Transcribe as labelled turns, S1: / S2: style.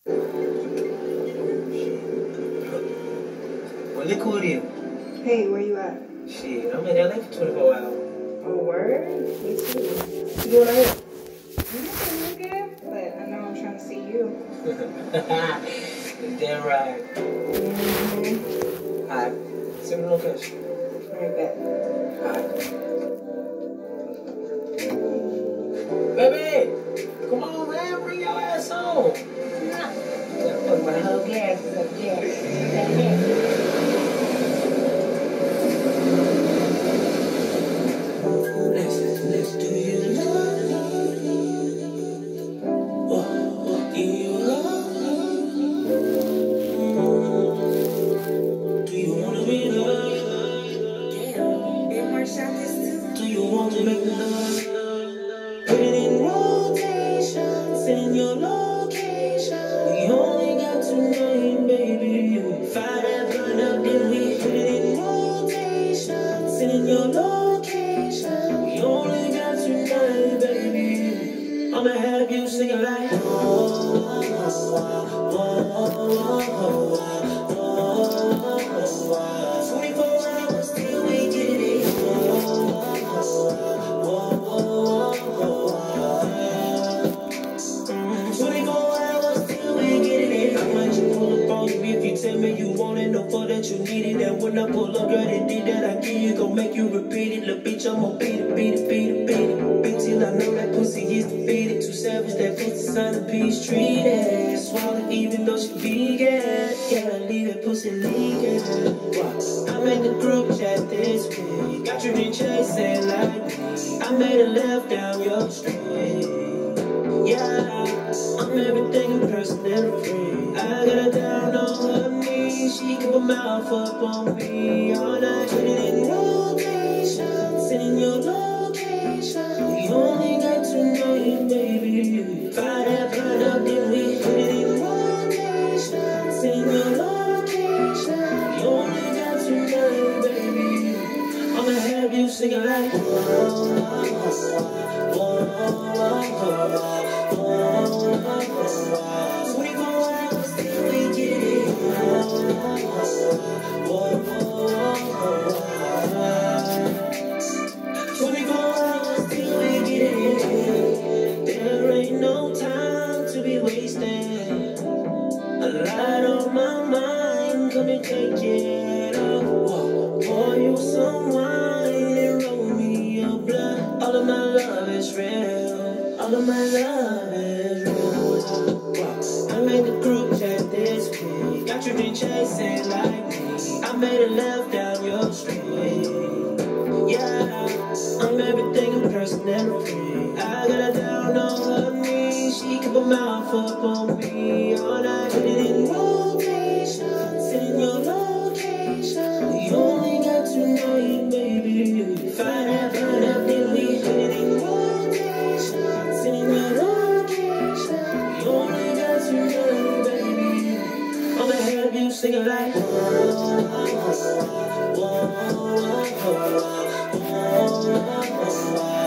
S1: Well, look who it is.
S2: Hey, where you at?
S1: Shit, I'm in LA for 24 hours.
S2: Oh, word? Me too. What you doing out here? I'm good, but I know I'm trying to see you.
S1: Damn right.
S2: Mm-hmm.
S1: Alright, send me the location.
S2: Alright, bet.
S1: Alright. Baby! Come on, man, bring your ass home.
S2: Gotta put my whole gas up there.
S1: Let's do you love? Do you love? Do you wanna be loved?
S2: Damn, Big Mark shot this too.
S1: Do you want to make love? Put it in rotation, send your location. We only got tonight, baby. Fire that burn up, then we put it in rotation, send your location. We only got tonight, baby. I'ma have you singing like 24 hours till we get it. 24 hours till we get it in. I might just pull up on you if you tell me you want it. No for that you need it. And when I pull up, girl, the thing that I give you gon' make you repeat it. Little bitch, I'ma beat it, beat it, beat it, beat it. Beat till I know that pussy is defeated. Too savage, that pussy sign a peace treated. Swallow even though she vegan. Yeah, I leave that pussy leaking. I made the group chat this week. Got you in chasing like me. I made a left down your street. Yeah, I'm everything in person and free. I got her down on her knees. She keep her mouth up on me all night. Put it in rotation, send your location. We only got tonight, baby. Fire that burn up, then we put it in rotation, send your location. We only got tonight, baby. I'ma have you singing like 24 hours till we get it. 24 hours till we get it. There ain't no time to be wasting. A lot on my mind, come and take it off. Pour you some wine and roll me your blood. All of my love is real. All of my love is real. I made the group chat this week. Got you been chasing like me. I made a left down your street. Yeah, I'm everything in person and free. I got her down on her knees. She keep her mouth up on me all night. Put it in rotation, send your location. We only got tonight, baby. Fire that burn up, then we put it in rotation, send your location. We only got tonight, baby. I'ma have you singing like 24